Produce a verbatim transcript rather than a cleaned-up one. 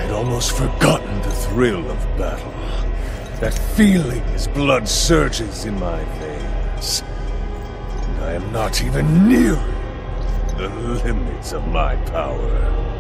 I'd almost forgotten the thrill of battle. That feeling as blood surges in my veins. And I am not even nearing the limits of my power.